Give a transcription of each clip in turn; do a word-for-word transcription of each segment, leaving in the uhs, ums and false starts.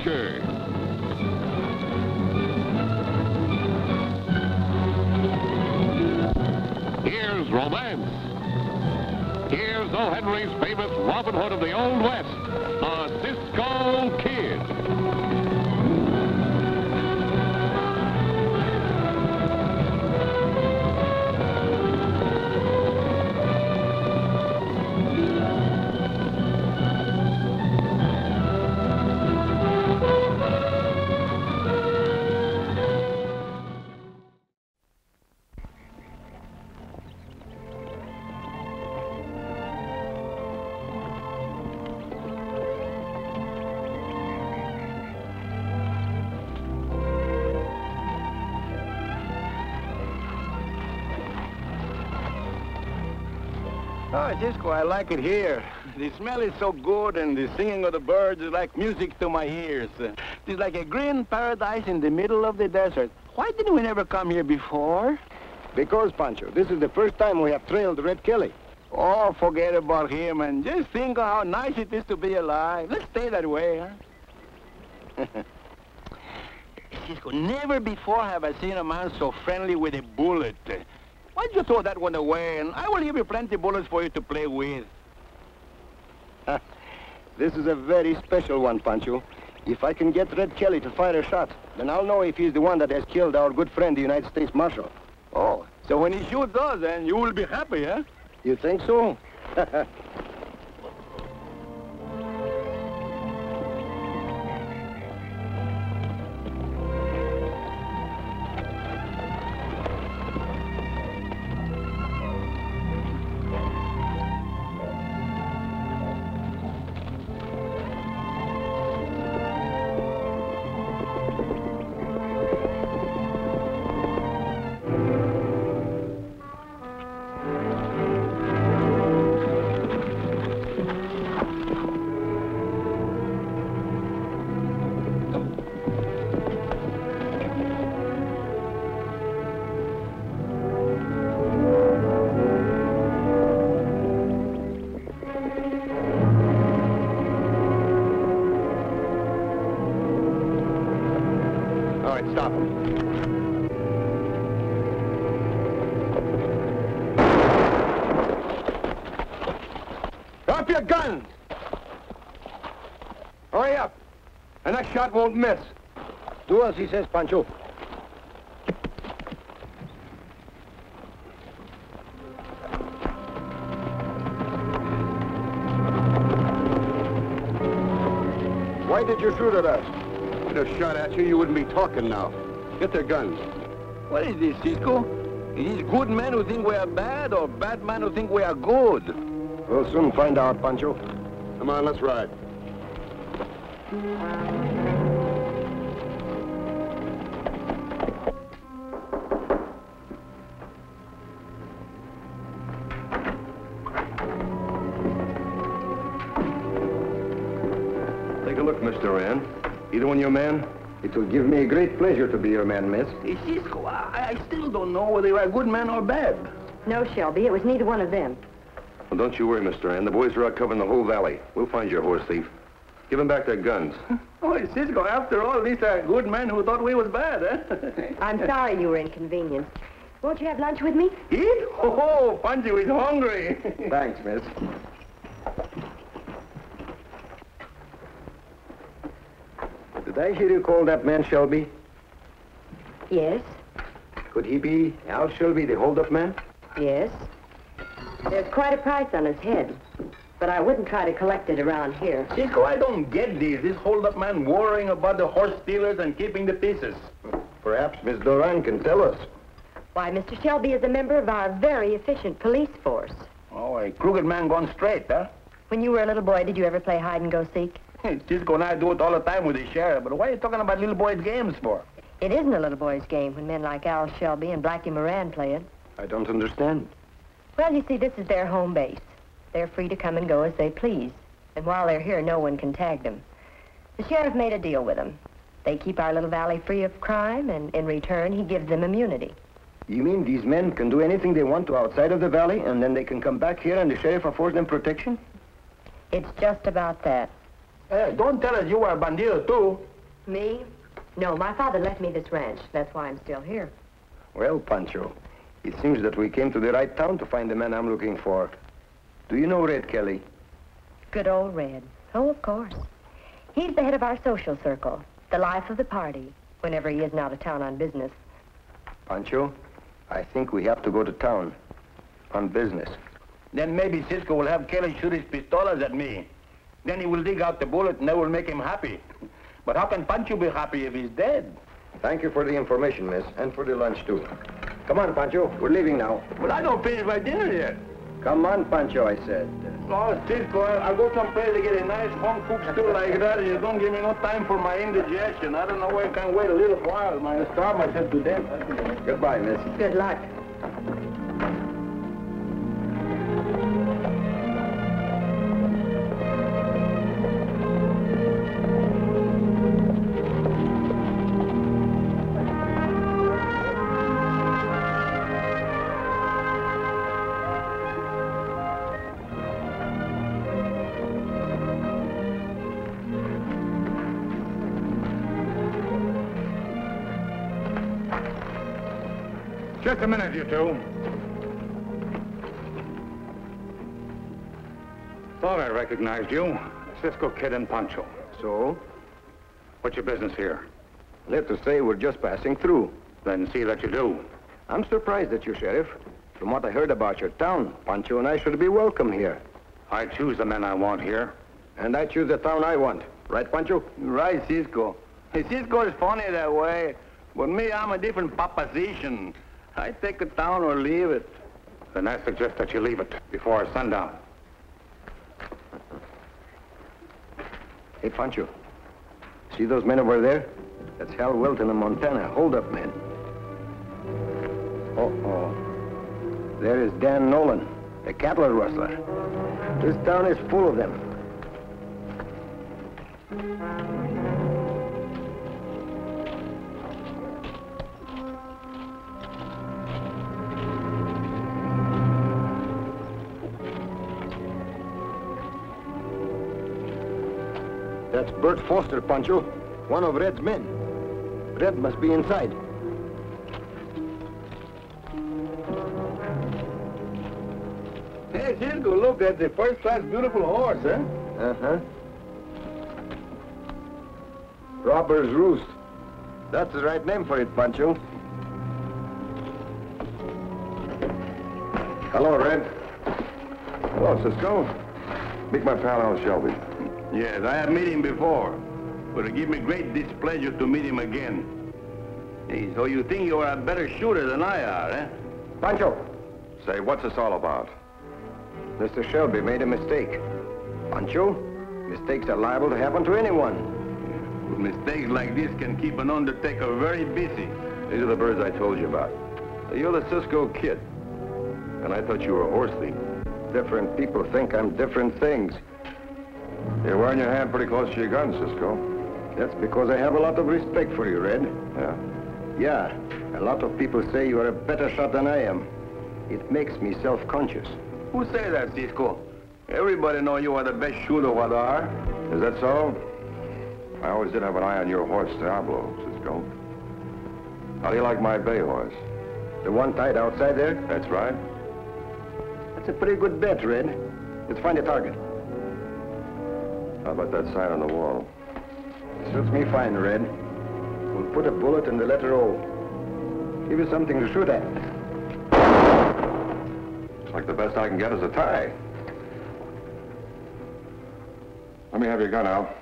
adventure. Here's romance. Here's O. Henry's famous Robin Hood of the Old West, the Cisco Kid. Oh, Cisco, I like it here. The smell is so good, and the singing of the birds is like music to my ears. It's like a green paradise in the middle of the desert. Why didn't we never come here before? Because, Pancho, this is the first time we have trailed Red Kelly. Oh, forget about him, and just think of how nice it is to be alive. Let's stay that way, huh? Cisco, never before have I seen a man so friendly with a bullet. Why don't you throw that one away, and I will give you plenty of bullets for you to play with. This is a very special one, Pancho. If I can get Red Kelly to fire a shot, then I'll know if he's the one that has killed our good friend, the United States Marshal. Oh, so when he shoots us, then you will be happy, huh? You think so? Stop him. Drop your guns! Hurry up, and that shot won't miss. Do as he says, Pancho. Why did you shoot at us? If I'd shot at you, you wouldn't be talking now. Get their guns. What is this, Cisco? Is it good men who think we are bad, or bad men who think we are good? We'll soon find out, Pancho. Come on, let's ride. Take a look, Mister Rand. Either one your man? It will give me a great pleasure to be your man, miss. Hey, Cisco, I, I still don't know whether you are good men or bad. No, Shelby, it was neither one of them. Well, don't you worry, Mister Rand. The boys are out covering the whole valley. We'll find your horse thief. Give them back their guns. Oh, Cisco, after all, these are good men who thought we was bad, eh? I'm sorry you were inconvenienced. Won't you have lunch with me? Eat? Oh, Pancho is hungry. Thanks, miss. Did I hear you call that man Shelby? Yes. Could he be Al Shelby, the hold-up man? Yes. There's quite a price on his head, but I wouldn't try to collect it around here. Cisco, I don't get this. This hold-up man worrying about the horse stealers and keeping the pieces. Perhaps Miss Doran can tell us. Why, Mister Shelby is a member of our very efficient police force. Oh, a crooked man gone straight, huh? When you were a little boy, did you ever play hide-and-go-seek? Cisco and I do it all the time with the sheriff, but why are you talking about little boys' games for? It isn't a little boy's game when men like Al Shelby and Blackie Moran play it. I don't understand. Well, you see, this is their home base. They're free to come and go as they please. And while they're here, no one can tag them. The sheriff made a deal with them. They keep our little valley free of crime, and in return, he gives them immunity. You mean these men can do anything they want to outside of the valley, and then they can come back here and the sheriff affords them protection? It's just about that. Hey, don't tell us you are bandido, too. Me? No, my father left me this ranch. That's why I'm still here. Well, Pancho, it seems that we came to the right town to find the man I'm looking for. Do you know Red Kelly? Good old Red. Oh, of course. He's the head of our social circle, the life of the party, whenever he isn't out of town on business. Pancho, I think we have to go to town on business. Then maybe Cisco will have Kelly shoot his pistolas at me. Then he will dig out the bullet and that will make him happy. But how can Pancho be happy if he's dead? Thank you for the information, miss, and for the lunch, too. Come on, Pancho. We're leaving now. But I don't finish my dinner yet. Come on, Pancho, I said. Oh, Cisco, I'll go someplace to get a nice home-cooked stew like that, and you don't give me no time for my indigestion. I don't know why I can't wait a little while. I starve myself to death. Goodbye, miss. Good luck. Just a minute, you two. Thought I recognized you. Cisco Kid and Pancho. So? What's your business here? Let's just say we're just passing through. Then see that you do. I'm surprised at you, Sheriff. From what I heard about your town, Pancho and I should be welcome here. I choose the men I want here. And I choose the town I want. Right, Pancho? Right, Cisco. Hey, Cisco is funny that way. But me, I'm a different proposition. I take a town or leave it. Then I suggest that you leave it before sundown. Hey, Pancho. See those men over there? That's Hal Wilton of Montana. Hold up, men. Uh-oh. There is Dan Nolan, the cattle rustler. This town is full of them. That's Bert Foster, Pancho. One of Red's men. Red must be inside. Hey, Cisco, look, that's a first-class beautiful horse, huh? Uh-huh. Robber's Roost. That's the right name for it, Pancho. Hello, Red. Hello, Cisco. Meet my pal, Al Shelby. Yes, I have met him before, but it gives me great displeasure to meet him again. Hey, so you think you are a better shooter than I are, eh? Pancho! Say, what's this all about? Mister Shelby made a mistake. Pancho, mistakes are liable to happen to anyone. But mistakes like this can keep an undertaker very busy. These are the birds I told you about. You're the Cisco Kid. And I thought you were a horse thief. Different people think I'm different things. You're wearing your hand pretty close to your gun, Cisco. That's because I have a lot of respect for you, Red. Yeah? Yeah, a lot of people say you are a better shot than I am. It makes me self-conscious. Who say that, Cisco? Everybody know you are the best shooter what are. Is that so? I always did have an eye on your horse, Diablo, Cisco. How do you like my bay horse? The one tied outside there? That's right. That's a pretty good bet, Red. Let's find a target. How about that sign on the wall? Suits me fine, Red. We'll put a bullet in the letter O. Give you something to shoot at. Looks like the best I can get is a tie. Let me have your gun, Al.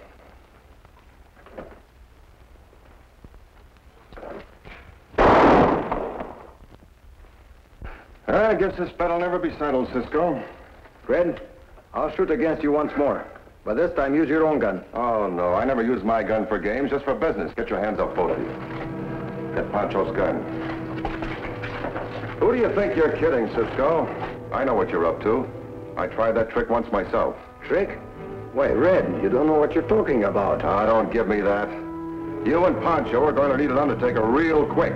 I guess this bet'll never be settled, Cisco. Red, I'll shoot against you once more. But this time, use your own gun. Oh, no. I never use my gun for games, just for business. Get your hands up, both of you. Get Pancho's gun. Who do you think you're kidding, Cisco? I know what you're up to. I tried that trick once myself. Trick? Why, Red, you don't know what you're talking about. Ah, don't give me that. You and Pancho are going to need an undertaker real quick.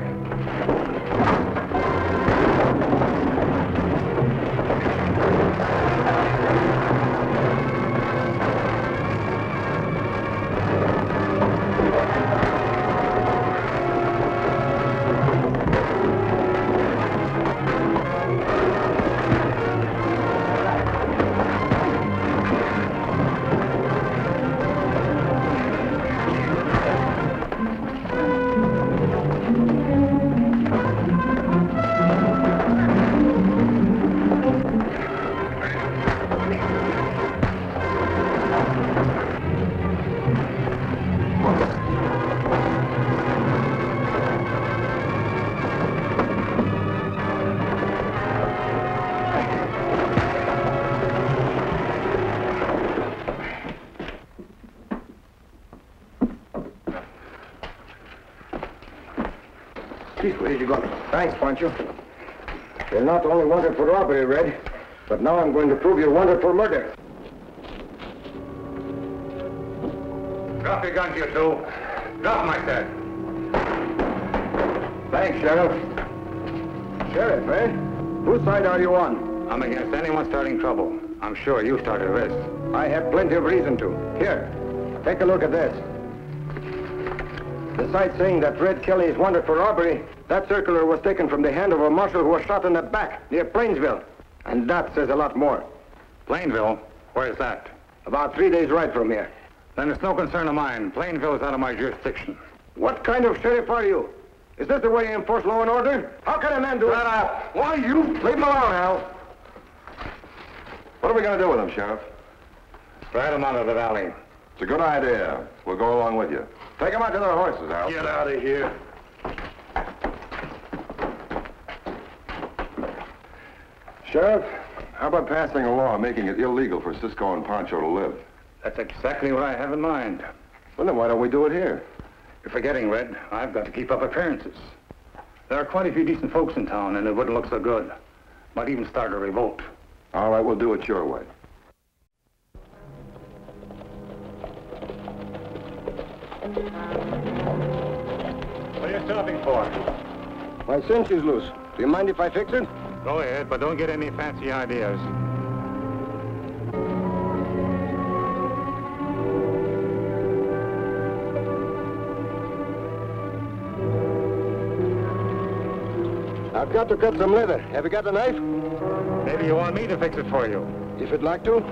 Cisco, here you go. Thanks, Pancho. You're not only wanted for robbery, Red, but now I'm going to prove you're wanted for murder. Drop your guns, you two. Drop them, I said. Thanks, Sheriff. Sheriff, eh? Whose side are you on? I'm against anyone starting trouble. I'm sure you started this. I have plenty of reason to. Here, take a look at this. Besides saying that Red Kelly is wanted for robbery, that circular was taken from the hand of a marshal who was shot in the back near Plainsville. And that says a lot more. Plainville? Where is that? About three days' ride from here. Then it's no concern of mine. Plainville is out of my jurisdiction. What kind of sheriff are you? Is this the way you enforce law and order? How can a man do Shut it? up! Why, you... Leave him alone, Al. What are we going to do with him, Sheriff? Ride them out of the valley. It's a good idea. We'll go along with you. Take them out to their horses, Al. Get out of here. Sheriff, how about passing a law making it illegal for Cisco and Pancho to live? That's exactly what I have in mind. Well, then why don't we do it here? You're forgetting, Red. I've got to keep up appearances. There are quite a few decent folks in town, and it wouldn't look so good. Might even start a revolt. All right, we'll do it your way. What are you stopping for? My cinch is loose. Do you mind if I fix it? Go ahead, but don't get any fancy ideas. I've got to cut some leather. Have you got a knife? Maybe you want me to fix it for you. If you'd like to.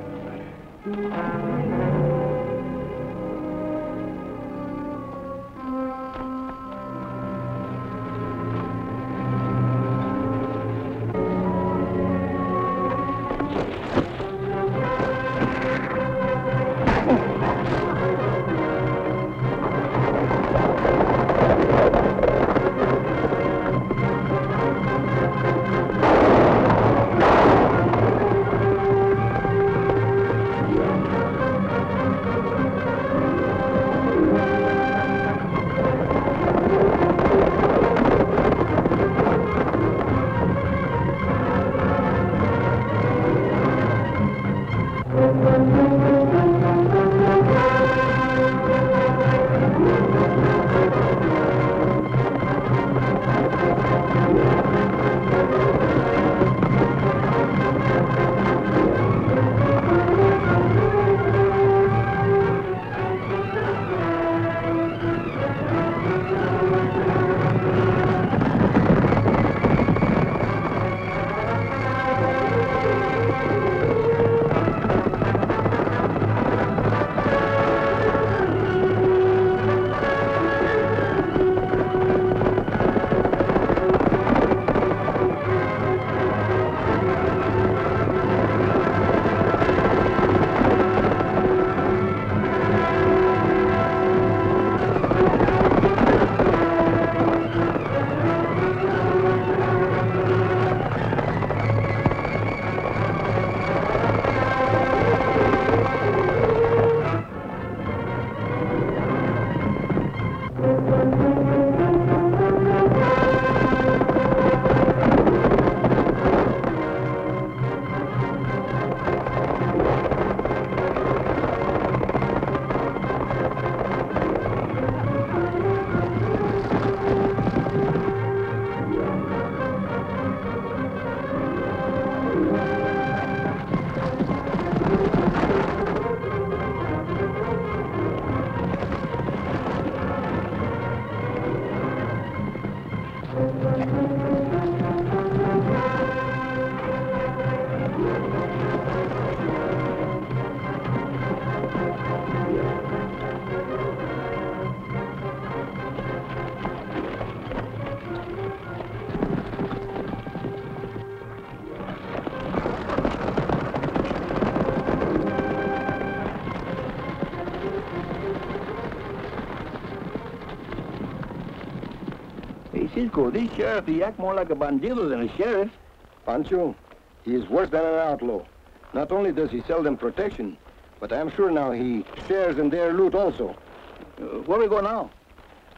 Cisco, this sheriff, he act more like a bandido than a sheriff. Pancho, he is worse than an outlaw. Not only does he sell them protection, but I'm sure now he shares in their loot also. Uh, where we go now?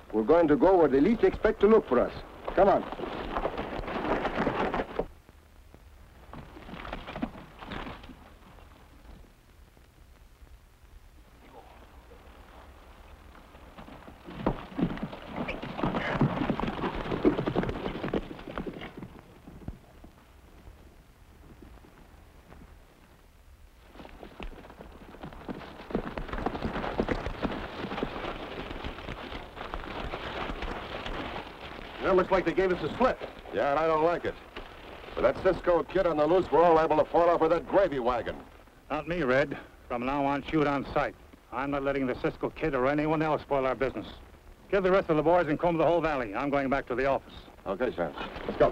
We're going to go where they least expect to look for us. Come on. Well, looks like they gave us a slip. Yeah, and I don't like it. With that Cisco Kid on the loose, we're all liable to fall off with that gravy wagon. Not me, Red. From now on, shoot on sight. I'm not letting the Cisco Kid or anyone else spoil our business. Give the rest of the boys and comb the whole valley. I'm going back to the office. Okay, Sam. Let's go.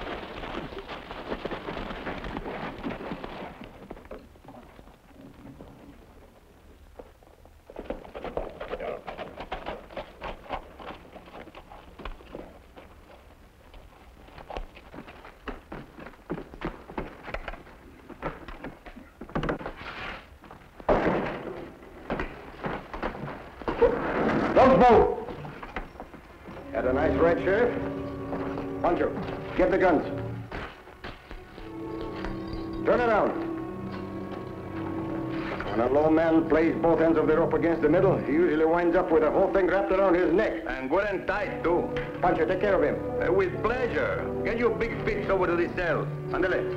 Don't move! Had a nice ride, Sheriff? Pancho, get the guns. Turn around. When a low man plays both ends of the rope against the middle, he usually winds up with the whole thing wrapped around his neck. And good and tight, too. Pancho, take care of him. Uh, with pleasure. Get your big fish over to this cell. Andale.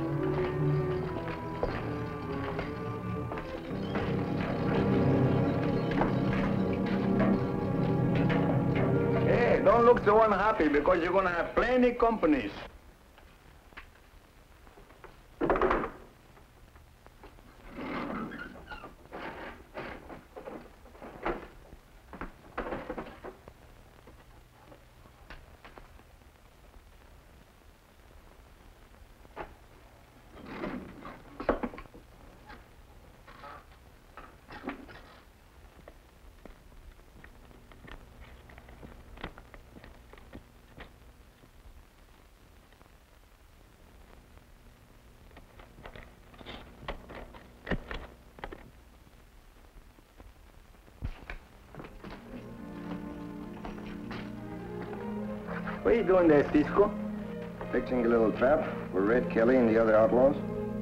Hey, don't look so unhappy because you're going to have plenty companies. What are you doing there, Cisco? Fixing a little trap for Red Kelly and the other outlaws.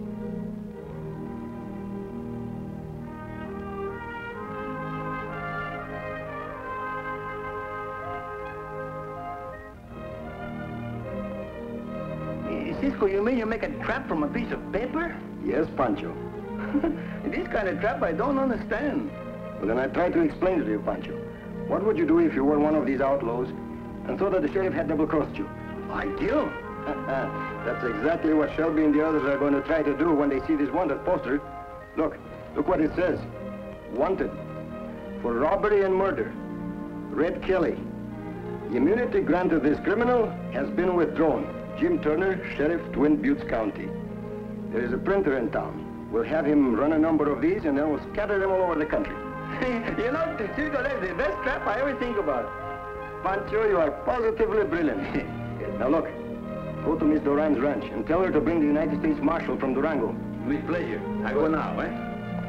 Eh, Cisco, you mean you make a trap from a piece of paper? Yes, Pancho. This kind of trap I don't understand. Well, then I try to explain it to you, Pancho. What would you do if you were one of these outlaws and thought that the sheriff had double-crossed you? I kill. That's exactly what Shelby and the others are going to try to do when they see this wanted poster. Look, look what it says. Wanted for robbery and murder. Red Kelly. The immunity granted this criminal has been withdrawn. Jim Turner, Sheriff, Twin Buttes County. There is a printer in town. We'll have him run a number of these and then we'll scatter them all over the country. You know, Cisco, that's the best trap I ever think about. Pancho, you are positively brilliant. Now look, go to Miss Doran's ranch and tell her to bring the United States Marshal from Durango. With pleasure. I go now, eh?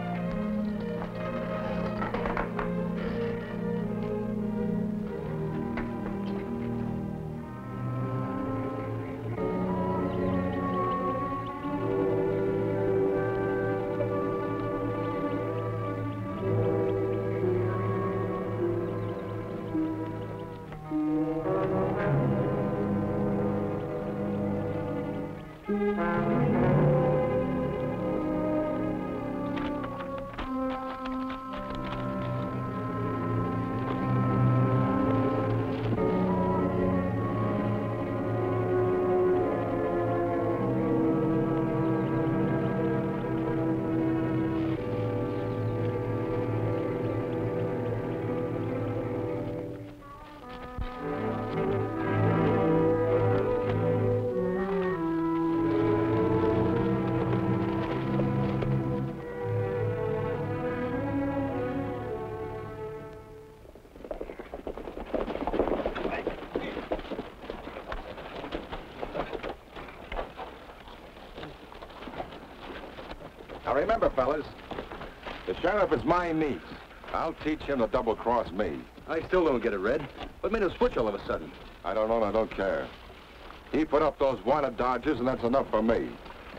Now remember, fellas, the sheriff is my niece. I'll teach him to double-cross me. I still don't get it, Red. What made him switch all of a sudden? I don't know and I don't care. He put up those wanted dodges, and that's enough for me.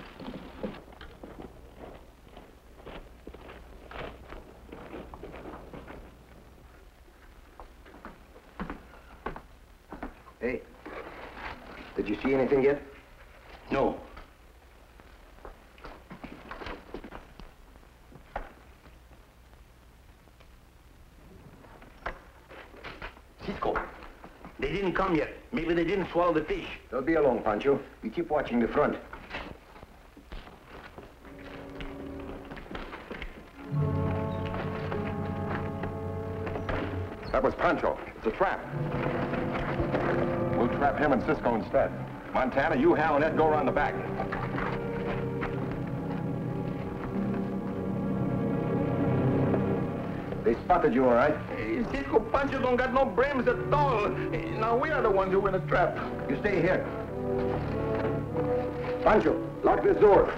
Hey, did you see anything yet? No. Cisco, they didn't come yet. Maybe they didn't swallow the fish. Don't be alone, Pancho. We keep watching the front. That was Pancho. It's a trap. We'll trap him and Cisco instead. Montana, you, Hal, and Ed go around the back. They spotted you, all right? Hey, Cisco, Pancho don't got no brains at all. Hey, now we are the ones who were in the trap. You stay here. Pancho, lock this door.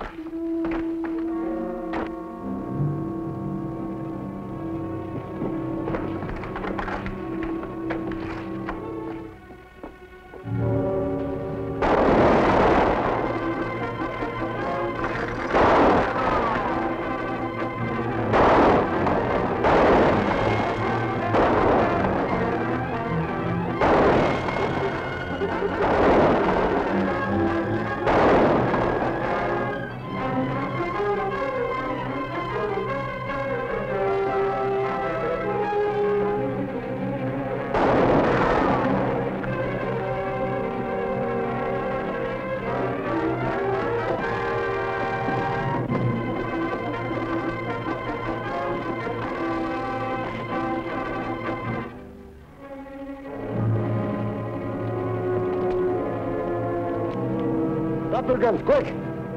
Drop your guns, quick!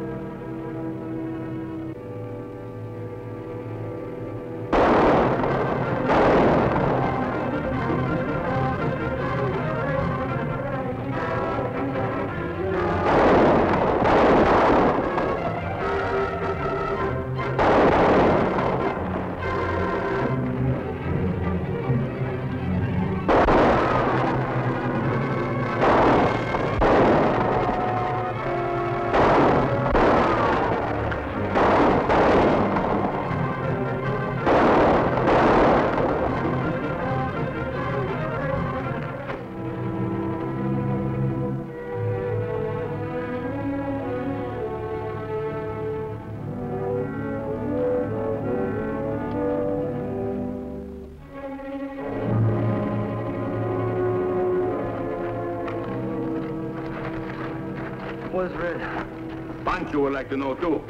What's Red? Pancho would like to know, too.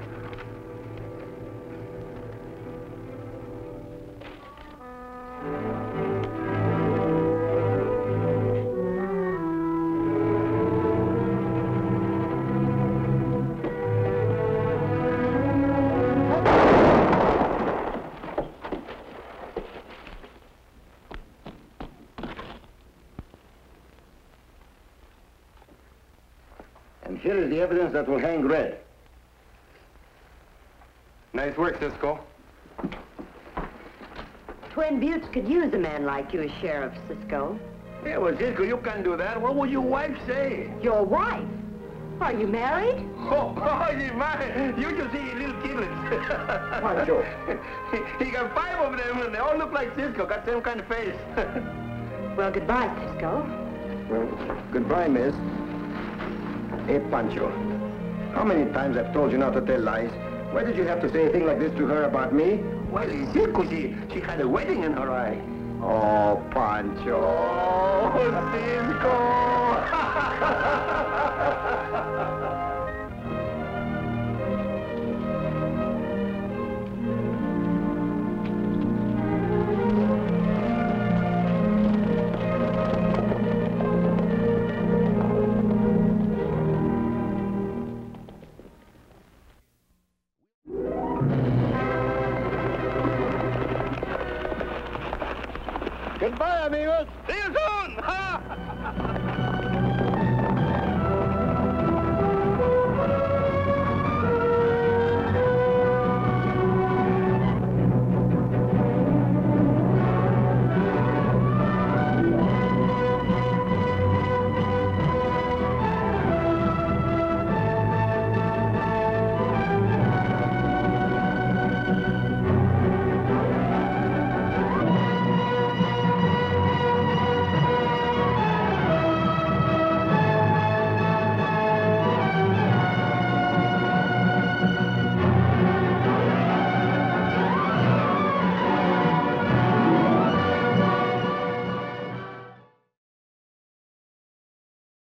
And here is the evidence that will hang Red. Nice work, Cisco. Twin Buttes could use a man like you as sheriff, Cisco. Yeah, well, Cisco, you can't do that. What would your wife say? Your wife? Are you married? Oh, oh, she's mine. You should see your little kidlets. Pancho. He got five of them, and they all look like Cisco. Got the same kind of face. Well, goodbye, Cisco. Well, goodbye, miss. Hey, Pancho. How many times I've told you not to tell lies? Why did you have to say a thing like this to her about me? Well, Cisco, she, she had a wedding in her eye. Oh, Pancho. Oh, Cisco. Goodbye, amigos. See you soon!